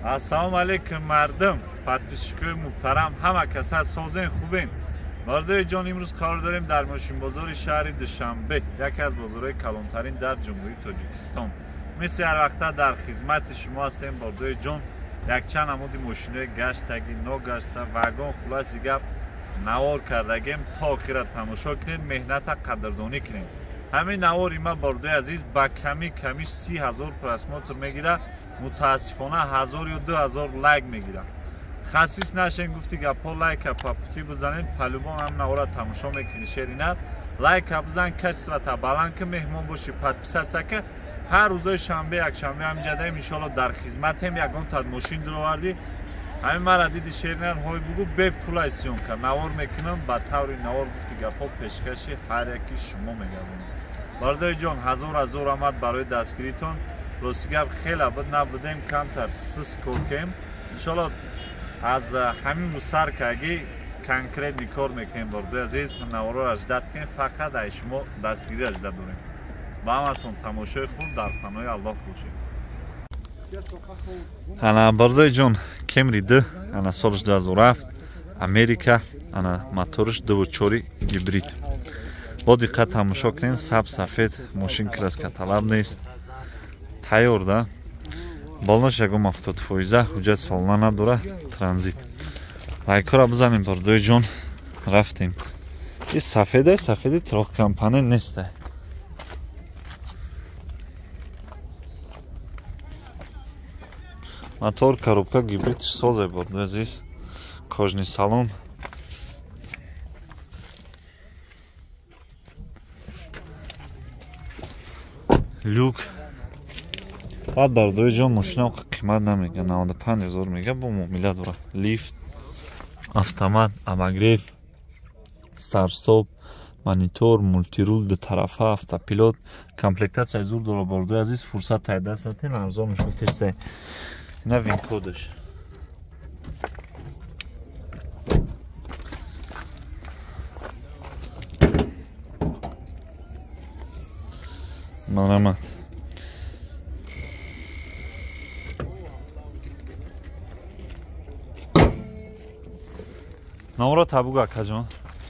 Assalomu alaykum mardum, подписчикои муҳтарам, ҳама каса созен хубен. Мардои ҷон, имрӯз қарор дорем дар мошинбозори шаҳри Душанбе, яке аз бозорҳои калонтарин дар ҷумҳурии Тоҷикистон. мисли ҳар вақта дар хизмати шумо ҳастем мардои ҷон. Якчанд намуди мошинои гаштагӣ, ногашта, вагон, хулоси гап навор кардагем. То охира тамошо кунед, меҳната қадрдонӣ кунед. ҳамин навори ма мардои азиз ба ками 30,000 просмотр мегирад. متاسفانه 1000 یا 2000 لایک میگیرم. خصیص نشین گفتی گپا لایک پاپوتی بزنین پلوبان هم نوارا تماشا میکنی شیرینه لایک بزن کچ و تا بالان که مهمان باشی подписаться که هر روزای شنبه یک شنبه هم جدایم ان شاء الله در خدمتیم. یگان تا ماشین درآوردی همین مرا دیدی شیرینه های بگو به پول اسیون کن نوار میکنم با طور نوار گفتی گپا پیشکشی هر یکی شما میگم. بردای جان هزار آمد برای دستگیریتون. راستی خیلی بد نبودیم کمتر سس کردیم. انشالله از همین سر که اگه کنکریت بیکار میکنیم بردوی عزیز نوارو اجداد کنیم فقط ای شما دستگیری اجداد داریم. با همتون تماشای خود در پناه الله باشید. انا بردوی جون کمری ده انا سالش 2007 امریکا انا موتورش 2.4 هیبرید. با دقت تماشا کنین سفید ماشین کلاس که طلب نیست. تایور ده بالنش یکم 70% حجت سالانه نداره ترانزیت. لایک را بزنیم بردوی جون رفتیم. این سفیده تراک کمپانی نیسته. موتور коробка гибридش سازه بردوی عزیز. کاژنی سالن. люк. بعد بردوی جان ماشینا قیمت نمیگه 95,000 میگه با معامله داره. لیفت автомат обогрев старт стоп монитор мультирул دو طرفه автопилот комплектация зур дора бардои азиз фурсат тай дастатин арзонш гуфтесте ина вин кодаш марамат نامرا تابوگا کجان؟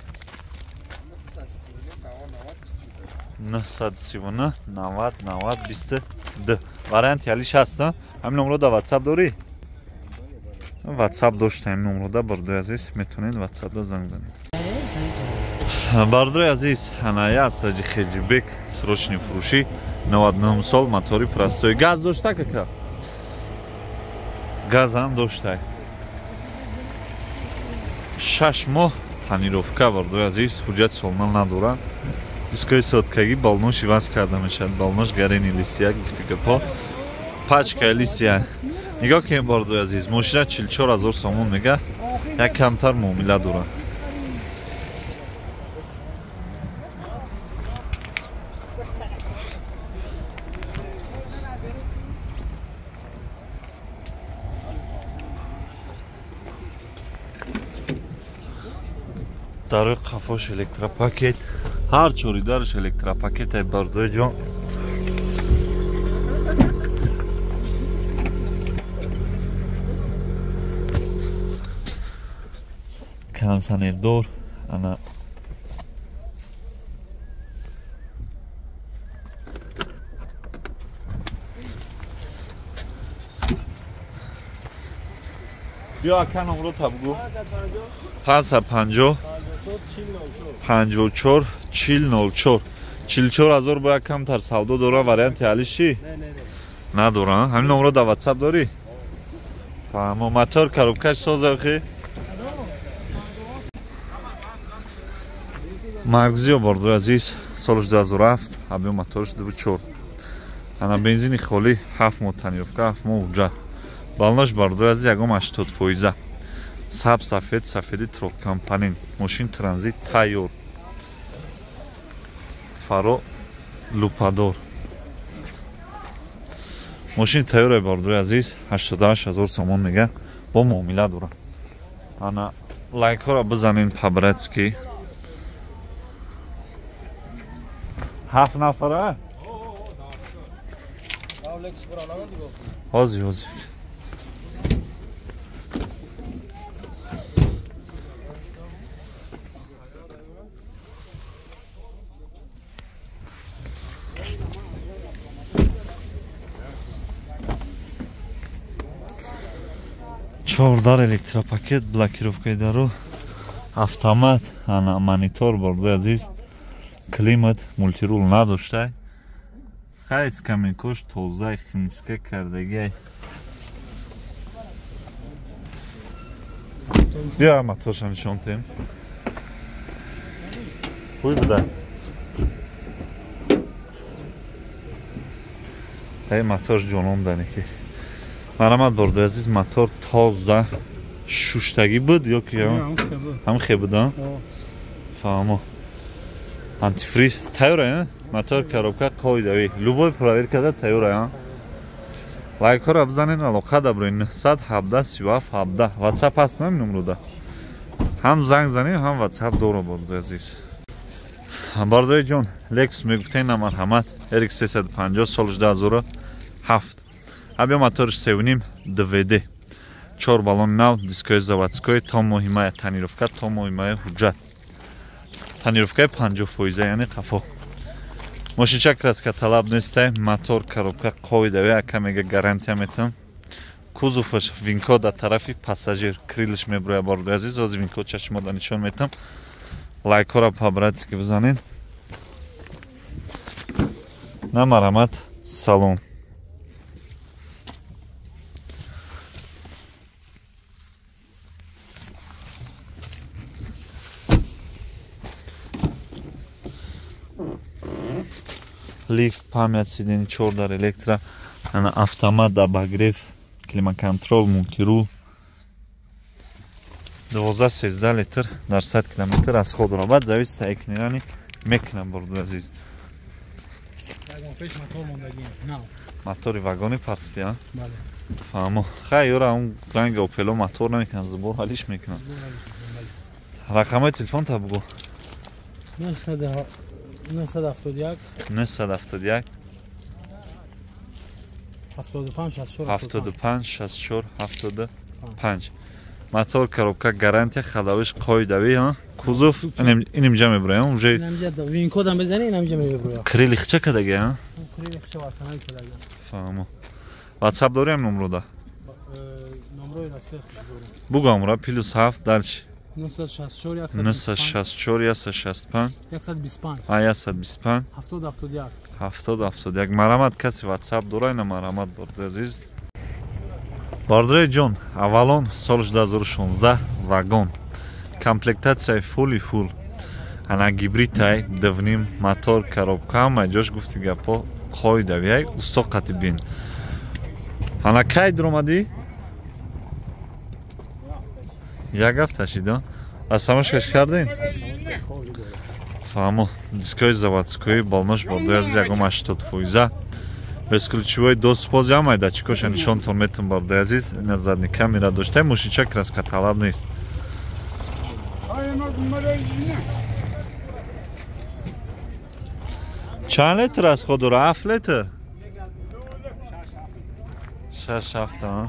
939 90 90 22 وارنت یالیش هستن. همین نمره دا واتساپ داری؟ واتساپ داشتم نمره دا بردوی عزیز میتونید واتساپ دا زنگ زنید. بردوی عزیز هنایی است از خیلی بک سروشنی فروشی 99 سال موتوری پرستوی گاز داشته که گاز هم داشته. 6 ماه تانировка бардои азиз ҳуҷҷат солна надорад. дискои соткагӣ балноши васл карда мешавад. балнош гарени лисия гуфти гапо пачкаи лисия нигоҳ кунед бардои азиз мошина 44,000 сомон мега як камтар муомила дорад. дарои қафош электропакет ҳар чоридараш электропакетай бардои ҷон. кондитсионердор ана биё ака номро табгу 550 54 40 44,000 با کم تر سودا داره. وریانت علیشی نداره. همین نمره دا واتساپ داری؟ فهمم. موتور коробкаш سازه خی маргзиё бардои азиз солш 2007 ҳабиё моторш 2.4 ана бензини холӣ 7 моҳ тонировка 7 моҳ ҳуҷҷат балнош бардои азиз ягон 80%. سب سفیدی تروک کمپانی ماشین ترانزیت تایور فرا لوپادور ماشین تایور بردوی عزیز 88,000 سومون میگه با معامله داره. انا لایک ها را بزنین پابراتسکی 7 نفره هازی 14 электропакет, блокировкаи дару, автомат, ана монитор бордои азиз, климат, мультирул надоштай. Хайс каменкош тоза химиска кардагиай. Бия моторша нишон тем. Хуй буда. Хай мотор ҷонон данеки. Марамад бордои азиз, мотор тоза шуштагӣ буд ё ки ҳам хебуда? Фаҳмо. Антифриз тайёра, мотор коробка қоидави. Любой проверкада тайёра. Лайкҳоро бизанед, алоқа дабрин 917 WhatsApp ҳаст номруда. ҳам занг занед, ҳам WhatsApp дора бордои азиз. Бордои ҷон, Lexus мегуфтаи на марҳамат, RX 350 соли 2007. Абё моториш 7.5 DVD. 4 баллон нав, дискои заводской, то моҳи мая танировка, то моҳи мая ҳуҷҷат. Танировкаи 50%, яъне қафо. Мошинча краска талаб нестай, мотор, коробка қоидави, ака мега гарантия метам. Кузоваш винко дар тарафи пассажир, крилиш меброя бордои азиз, ози винко чашмода нишон метам. Лайкҳоро по-братски бизанед. На марамат салом. Лифт, память сидений 4 электро, автомат, обогрев, климат-контроль, мультирул. 12-13 литр дар 100 км расход робад, зависит от экнирани мекунам бордои азиз. Мотори вагони партия, а? Фаҳмо. Хай ёра он ранги Opel мотор намекунам, зубор ҳалиш мекунам. Рақамои телефон та бугу. 971 971 75 64 75. Мотор, коробка, гарантия, ходовиш қоидави, ҳа? Кузов инамҷа меброям, уже винко дам бизани, инамҷа меброям. Крилихча кадаги, ҳа? Крилихча васанай кадаги. Фаҳмо. WhatsApp дорем номруда? Номрои расех дорем. Бугамра +7 дальше. 964 165 125 7071 марамат каси WhatsApp дорай на марамат бордои азиз. Бордои ҷон, аввалон соли 2016 вагон. Комплектатсияи фули фул. Ана гибритай, дивним, мотор, коробка, ҳама ҷош гуфти гапо қоидавияй, усто қатибин. Ана кай дуромадӣ? Як ҳафта шида? Аз самошкаш кардин? Фаҳмо. Дискои заводской, балнош бордои азиз 1.80%. Безключевой доступ ҳамаи датчикоша нишонтон метавон бордои азиз. Ина задни камера доштай, мошинча краска талаб нест. Чанд литр расход дора? 7 литр? 6-7, а?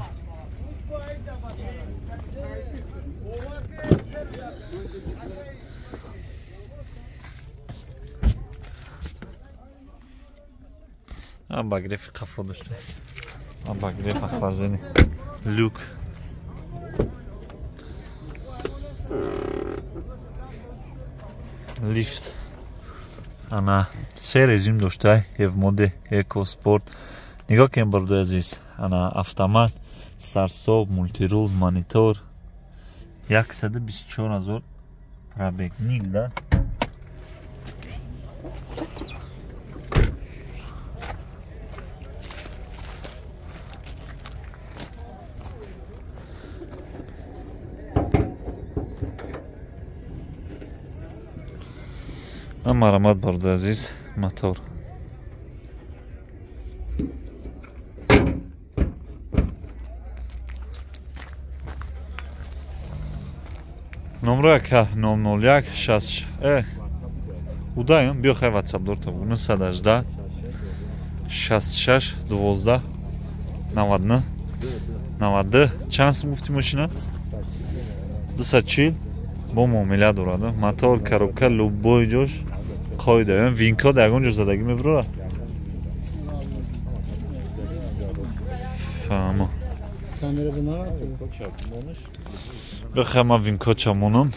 Обогрев қафо дошта. Обогрев охлаждение. Люк. Лифт. Ана се режим доштай, ев моде, эко, спорт. Нигоҳ кунед бордои азиз. Ана автомат, старт-стоп, мультирул, монитор. 124 000 пробег. Нил, да? Марамат бордои азиз, мотор. Номро ака 001 60 удаем биё хай WhatsApp дорта бугу 918 66 12 91 92 чанд сум гуфти машина 240 бо муомила дорад. Мотор, коробка, любой ҷош қоида. Винко дар ягон ҷо задагӣ мебурад. Фаҳмо. Kamera buna. بخما وینکو چمونم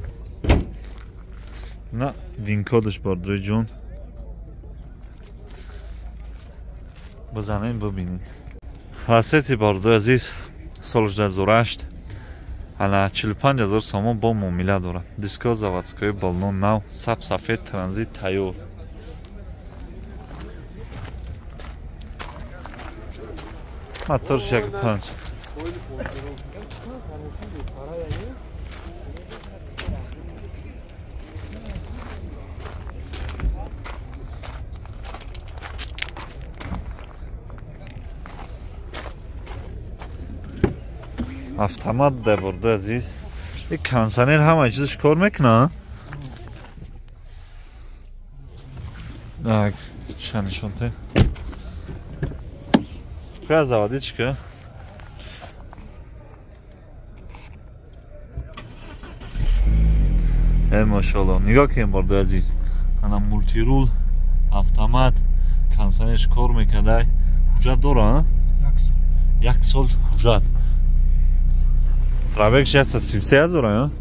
نه وینکودش باردروی جون بزنین ببینین حسیتی باردروی عزیز سالش 2008 انا 45,000 سومون با معامله داره دیسکو заводской баллон нав саб сафед транзит тайёр моторш 1.5 автомат در برده عزیز یک کانسانر همه چیزش کار میکنه چندشون ته که زوادی چی که ماشاءالله نگاه که این برده عزیز انا مولتی رول автомат کانسانرش کار میکنه حجت داره یک سال حجت пробегش هست 33,000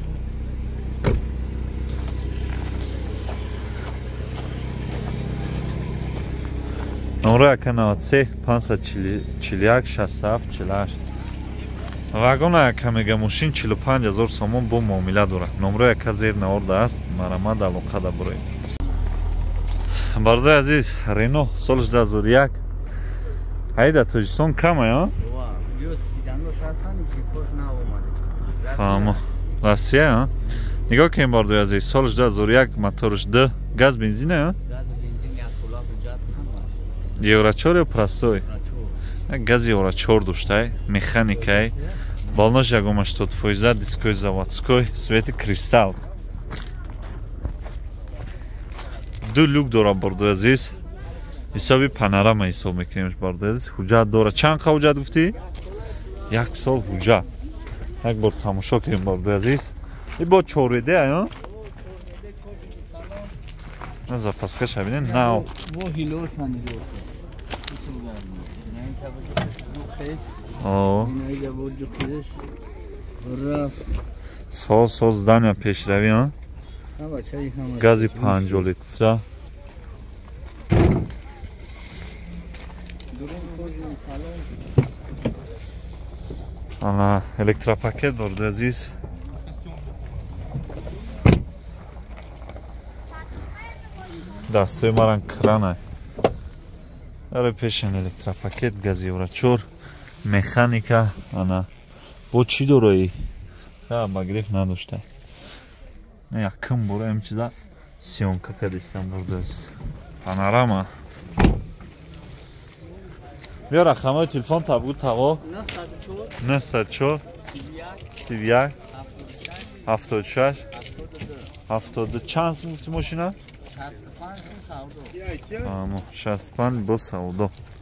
номер 93 541 67 48 вагона камега мошин 45,000 сомон бо муомила дорад номер яка зер наварда аст марамад алоқа да буред бардаи азиз рено солиш 2001 айда тоҷикистон кама я Россия, нигоҳ кунед бардои азиз солиш 2001 моториш д газ бензин я евро 4 ё простой газ евро 4 доштай механикай балнош 1.80 дискои заводской свети кристалл ду люк дора бардои азиз ҳисоби панорама ҳисоб мекунемш бардои азиз ҳуҷҷат дора чанд қа ҳуҷҷат гуфтӣ як сол ҳуҷҷат یک بار تماشا کنیم بارده عزیز این با چوریده ها نه زپسکه شبینه نه ساز دنیا پیش روی ها گازی 50 لیتر Ana elektropaket vardı aziz. Dastoj maran krana. Are peşin elektropaket gazi vraçor mehanika ana. Bu çi doroyi? Ya magrif nadoşta. Ne yakın bura emçida siyonka kadistan buradayız. Panorama. بیا رقمای تلفن تابگو توا 904 31 76 72 چند گفتی ماشینا 65 با سعودو